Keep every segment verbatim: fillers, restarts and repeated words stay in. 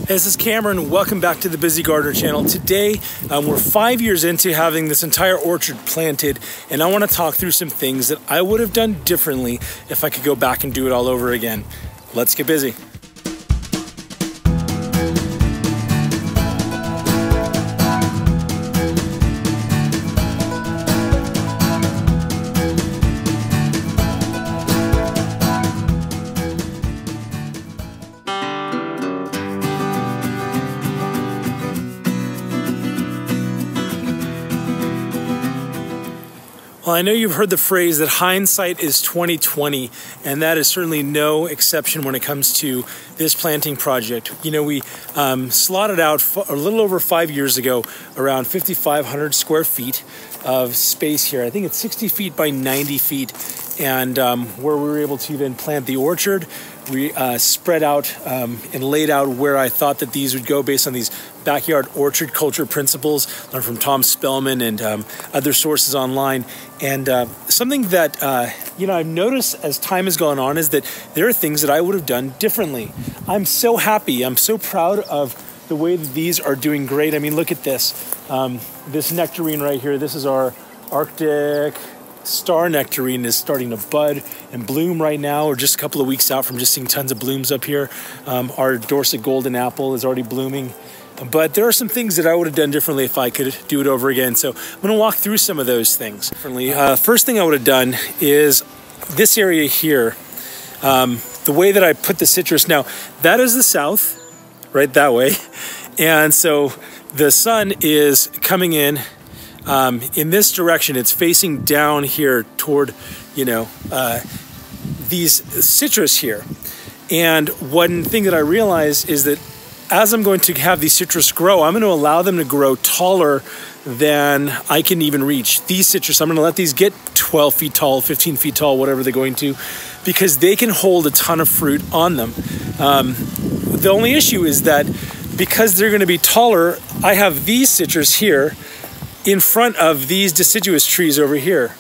This is Cameron. Welcome back to the Busy Gardener channel. Today, um, we're five years into having this entire orchard planted, and I want to talk through some things that I would have done differently if I could go back and do it all over again. Let's get busy. Well, I know you've heard the phrase that hindsight is twenty twenty, and that is certainly no exception when it comes to this planting project. You know, we um, slotted out a little over five years ago around fifty-five hundred square feet of space here. I think it's sixty feet by ninety feet, and um, where we were able to then plant the orchard. We uh, spread out um, and laid out where I thought that these would go based on these backyard orchard culture principles learned from Tom Spellman and um, other sources online. And uh, something that uh, you know I've noticed as time has gone on is that there are things that I would have done differently. I'm so happy. I'm so proud of the way that these are doing great. I mean, look at this. Um, this nectarine right here. This is our Arctic star nectarine is starting to bud and bloom right now. We're just a couple of weeks out from just seeing tons of blooms up here. Um, our Dorset golden apple is already blooming. But there are some things that I would have done differently if I could do it over again. So I'm going to walk through some of those things differently. Uh, first thing I would have done is this area here. Um, the way that I put the citrus, now that is the south, right that way. And so the sun is coming in Um, in this direction. It's facing down here toward, you know, uh, these citrus here. And one thing that I realized is that as I'm going to have these citrus grow, I'm going to allow them to grow taller than I can even reach. These citrus, I'm going to let these get twelve feet tall, fifteen feet tall, whatever they're going to, because they can hold a ton of fruit on them. Um, the only issue is that because they're going to be taller, I have these citrus here in front of these deciduous trees over here.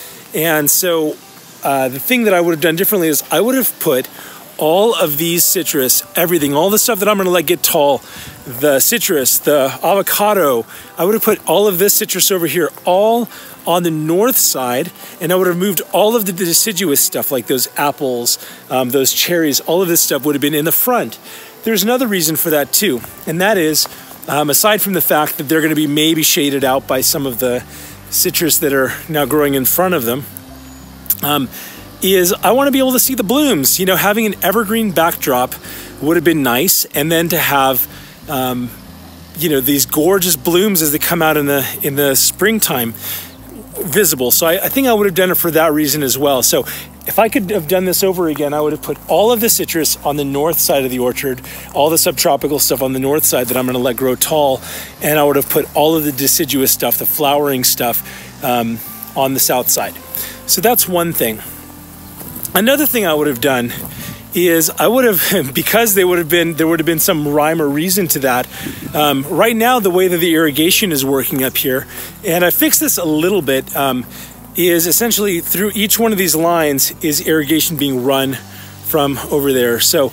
And so uh, the thing that I would have done differently is I would have put all of these citrus, everything, all the stuff that I'm gonna let get tall, the citrus, the avocado, I would have put all of this citrus over here, all on the north side, and I would have moved all of the deciduous stuff like those apples, um, those cherries, all of this stuff would have been in the front. There's another reason for that too, and that is, Um, aside from the fact that they're going to be maybe shaded out by some of the citrus that are now growing in front of them, um, is I want to be able to see the blooms. You know, having an evergreen backdrop would have been nice, and then to have, um, you know, these gorgeous blooms as they come out in the in the springtime visible. So I, I think I would have done it for that reason as well. So if I could have done this over again, I would have put all of the citrus on the north side of the orchard, all the subtropical stuff on the north side that I'm going to let grow tall, and I would have put all of the deciduous stuff, the flowering stuff, um, on the south side. So that's one thing. Another thing I would have done is I would have, because they would have been, there would have been some rhyme or reason to that. Um, right now, the way that the irrigation is working up here, and I fixed this a little bit, um, is essentially through each one of these lines is irrigation being run from over there. So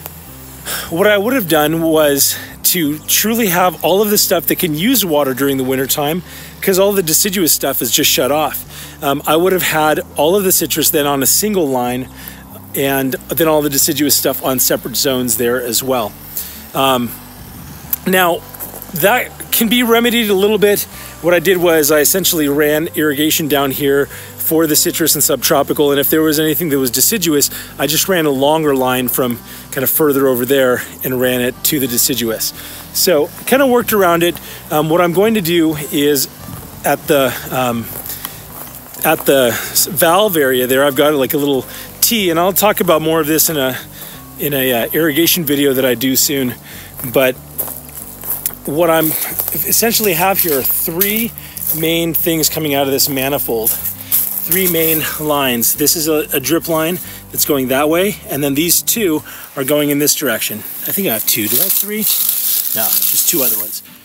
what I would have done was to truly have all of the stuff that can use water during the winter time, because all the deciduous stuff is just shut off. Um, I would have had all of the citrus then on a single line, and then all the deciduous stuff on separate zones there as well. Um, now, that can be remedied a little bit. What I did was I essentially ran irrigation down here for the citrus and subtropical, and if there was anything that was deciduous, I just ran a longer line from kind of further over there and ran it to the deciduous. So kind of worked around it. Um, what I'm going to do is at the um, at the valve area there, I've got like a little T, and I'll talk about more of this in a in a uh, irrigation video that I do soon. But what I'm essentially have here are three main things coming out of this manifold. Three main lines. This is a, a drip line that's going that way, and then these two are going in this direction. I think I have two. Do I have three? No, just two other ones.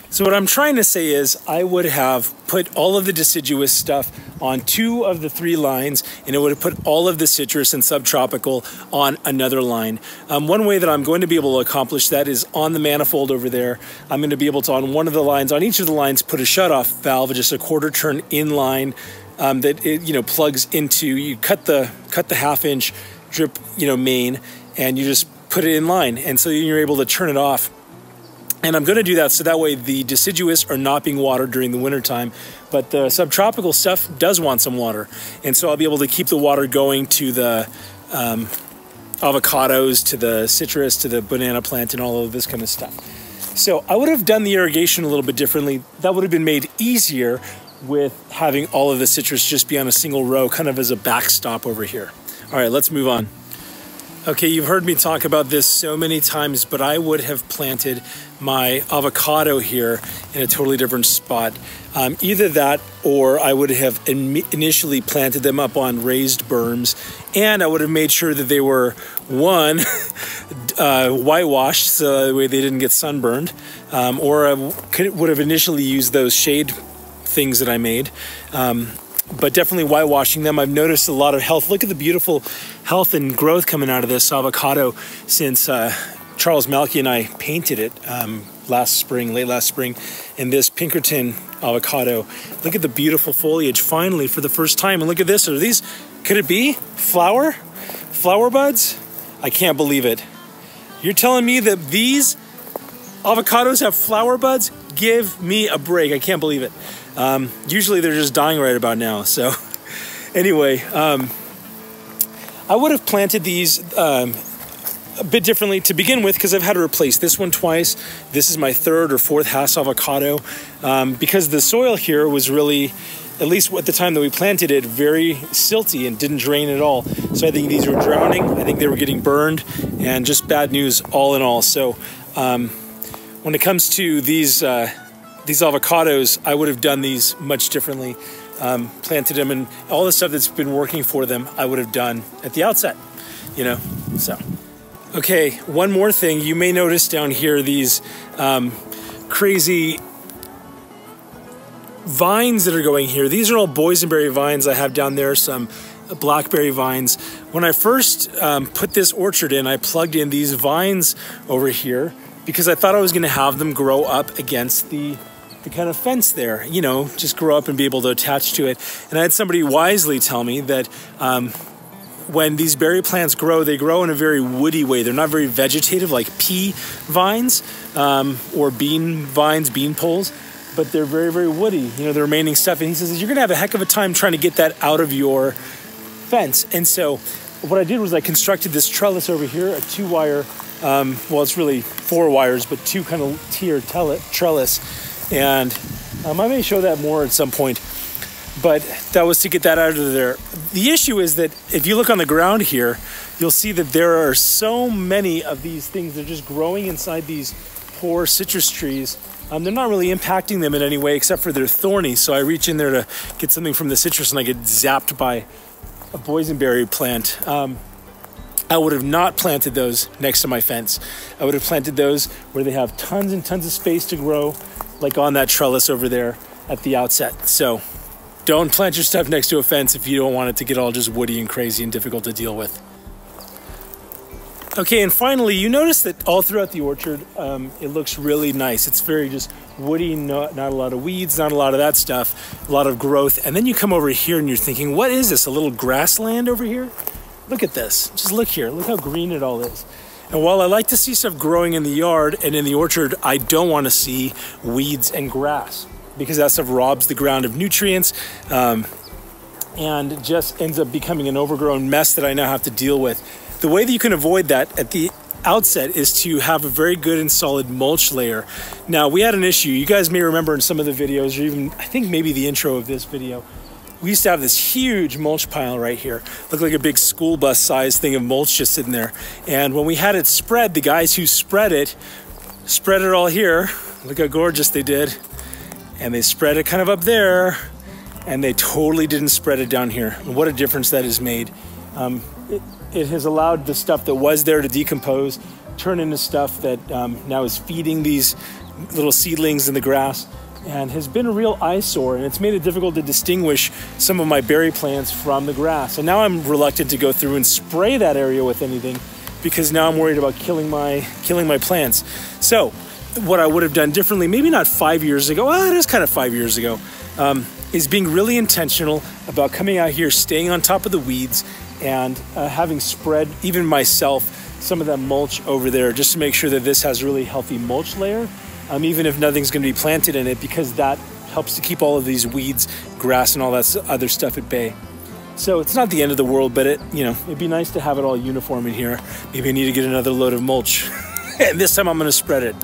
So what I'm trying to say is I would have put all of the deciduous stuff on two of the three lines, and it would have put all of the citrus and subtropical on another line. Um, one way that I'm going to be able to accomplish that is on the manifold over there. I'm going to be able to, on one of the lines, on each of the lines, put a shutoff valve, just a quarter turn in line um, that it, you know, plugs into. You cut the cut the half inch drip, you know, main, and you just put it in line, and so you're able to turn it off. And I'm going to do that so that way the deciduous are not being watered during the wintertime, but the subtropical stuff does want some water. And so I'll be able to keep the water going to the um, avocados, to the citrus, to the banana plant, and all of this kind of stuff. So I would have done the irrigation a little bit differently. That would have been made easier with having all of the citrus just be on a single row, kind of as a backstop over here. All right, let's move on. Okay, you've heard me talk about this so many times, but I would have planted my avocado here in a totally different spot. Um, either that, or I would have in initially planted them up on raised berms, and I would have made sure that they were, one, uh, whitewashed so that way they didn't get sunburned, um, or I could, would have initially used those shade things that I made. Um, but definitely whitewashing them. I've noticed a lot of health. Look at the beautiful health and growth coming out of this avocado since uh, Charles Malky and I painted it um, last spring, late last spring, in this Pinkerton avocado. Look at the beautiful foliage finally for the first time. And look at this. Are these, could it be flower? Flower buds? I can't believe it. You're telling me that these avocados have flower buds? Give me a break. I can't believe it. Um, usually they're just dying right about now. So anyway, um, I would have planted these um, a bit differently to begin with because I've had to replace this one twice. This is my third or fourth Hass avocado um, because the soil here was really, at least at the time that we planted it, very silty and didn't drain at all. So I think these were drowning. I think they were getting burned, and just bad news all in all. So um, when it comes to these uh, these avocados, I would have done these much differently. Um, planted them, and all the stuff that's been working for them, I would have done at the outset, you know, so. Okay, one more thing. You may notice down here these um, crazy vines that are going here. These are all boysenberry vines I have down there, some blackberry vines. When I first um, put this orchard in, I plugged in these vines over here because I thought I was gonna have them grow up against the the kind of fence there, you know, just grow up and be able to attach to it. And I had somebody wisely tell me that um, when these berry plants grow, they grow in a very woody way. They're not very vegetative like pea vines um, or bean vines, bean poles, but they're very, very woody, you know, the remaining stuff. And he says, you're gonna have a heck of a time trying to get that out of your fence. And so what I did was I constructed this trellis over here, a two wire, um, well, it's really four wires, but two kind of tier trellis. And um, I may show that more at some point, but that was to get that out of there. The issue is that if you look on the ground here, you'll see that there are so many of these things that are just growing inside these poor citrus trees. Um, they're not really impacting them in any way except for they're thorny. So I reach in there to get something from the citrus and I get zapped by a boysenberry plant. Um, I would have not planted those next to my fence. I would have planted those where they have tons and tons of space to grow, like on that trellis over there at the outset. So don't plant your stuff next to a fence if you don't want it to get all just woody and crazy and difficult to deal with. Okay, and finally, you notice that all throughout the orchard, um, it looks really nice. It's very just woody, not, not a lot of weeds, not a lot of that stuff, a lot of growth. And then you come over here and you're thinking, what is this, a little grassland over here? Look at this, just look here, look how green it all is. And while I like to see stuff growing in the yard and in the orchard, I don't want to see weeds and grass because that stuff robs the ground of nutrients um, and just ends up becoming an overgrown mess that I now have to deal with. The way that you can avoid that at the outset is to have a very good and solid mulch layer. Now, we had an issue. You guys may remember in some of the videos, or even I think maybe the intro of this video, we used to have this huge mulch pile right here. Looked like a big school bus size thing of mulch just sitting there. And when we had it spread, the guys who spread it, spread it all here. Look how gorgeous they did. And they spread it kind of up there, and they totally didn't spread it down here. And what a difference that has made. Um, it, it has allowed the stuff that was there to decompose, turn into stuff that um, now is feeding these little seedlings in the grass, and has been a real eyesore, and it's made it difficult to distinguish some of my berry plants from the grass. And now I'm reluctant to go through and spray that area with anything, because now I'm worried about killing my killing my plants. So what I would have done differently, maybe not five years ago, well, it is kind of five years ago, um, is being really intentional about coming out here, staying on top of the weeds, and uh, having spread, even myself, some of that mulch over there, just to make sure that this has a really healthy mulch layer, um, even if nothing's going to be planted in it, because that helps to keep all of these weeds, grass, and all that other stuff at bay. So it's not the end of the world, but it, you know, it'd be nice to have it all uniform in here. Maybe I need to get another load of mulch. And this time I'm going to spread it.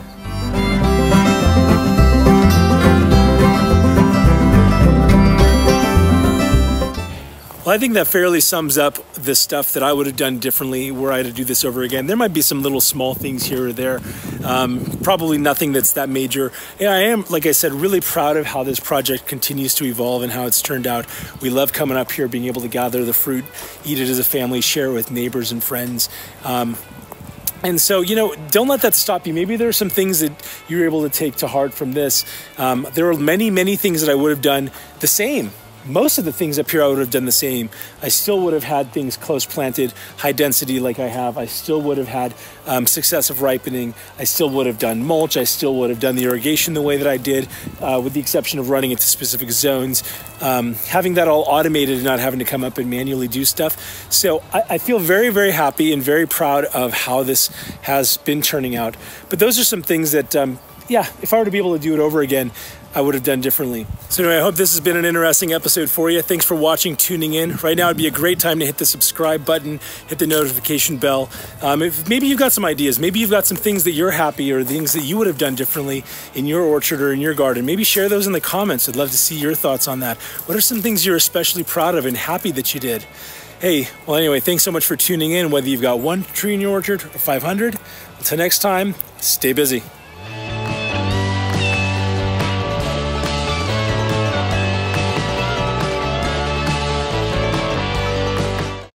Well, I think that fairly sums up the stuff that I would have done differently were I to do this over again. There might be some little small things here or there, um, probably nothing that's that major. And I am, like I said, really proud of how this project continues to evolve and how it's turned out. We love coming up here, being able to gather the fruit, eat it as a family, share it with neighbors and friends. Um, And so, you know, don't let that stop you. Maybe there are some things that you're able to take to heart from this. Um, there are many, many things that I would have done the same. Most of the things up here I would have done the same. I still would have had things close planted, high density like I have. I still would have had um, successive ripening. I still would have done mulch. I still would have done the irrigation the way that I did, uh, with the exception of running it to specific zones. Um, having that all automated and not having to come up and manually do stuff. So I, I feel very, very happy and very proud of how this has been turning out. But those are some things that, um, yeah, if I were to be able to do it over again, I would have done differently. So anyway, I hope this has been an interesting episode for you. Thanks for watching, tuning in. Right now would be a great time to hit the subscribe button, hit the notification bell. Um, if maybe you've got some ideas, maybe you've got some things that you're happy or things that you would have done differently in your orchard or in your garden. Maybe share those in the comments. I'd love to see your thoughts on that. What are some things you're especially proud of and happy that you did? Hey, well anyway, thanks so much for tuning in, whether you've got one tree in your orchard or five hundred. Until next time, stay busy.